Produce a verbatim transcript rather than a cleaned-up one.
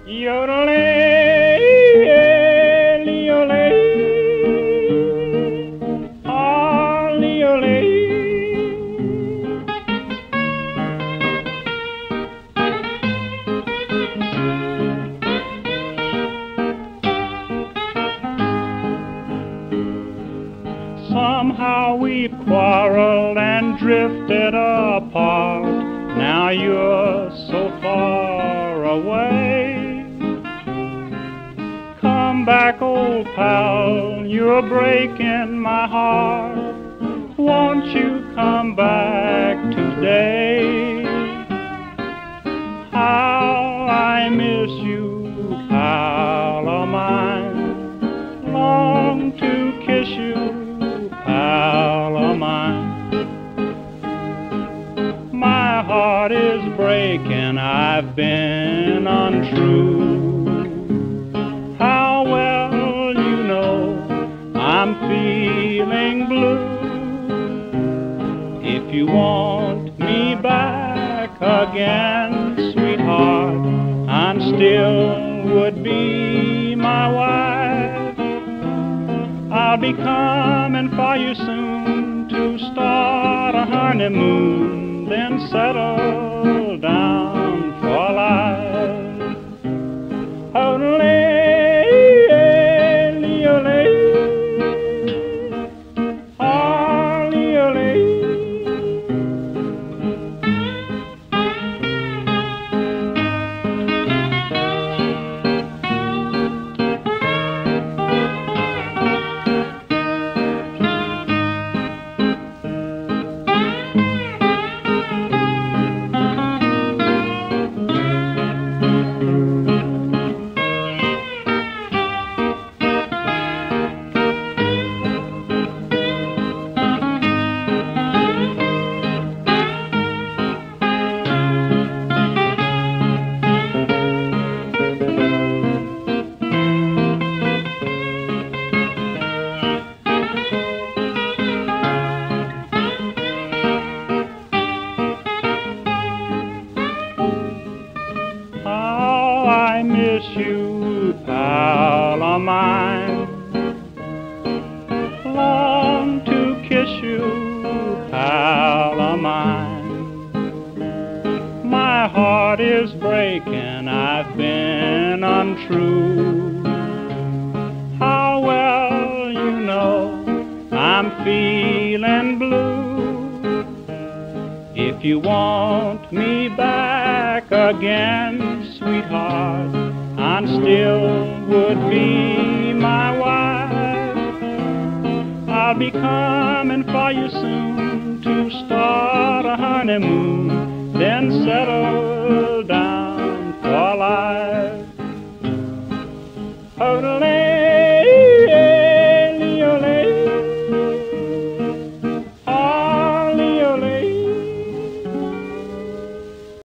Yodelay, leolay, ah, leolay. Somehow we've quarreled and drifted apart. Now you're so far away. Come back, old pal, you're breaking my heart. Won't you come back today? How I miss you, pal of mine. Long to kiss you, pal of mine. My heart is breaking, I've been untrue. How well you know I'm feeling blue. If you want me back again, sweetheart, I'm still would be my wife. I'll be coming for you soon to start a honeymoon, then settle down for life. Oh, you, pal of mine. Long to kiss you, pal of mine. My heart is breaking, I've been untrue. How well you know I'm feeling blue. If you want me back again, sweetheart, I'm still would be my wife. I'll be coming for you soon to start a honeymoon, then settle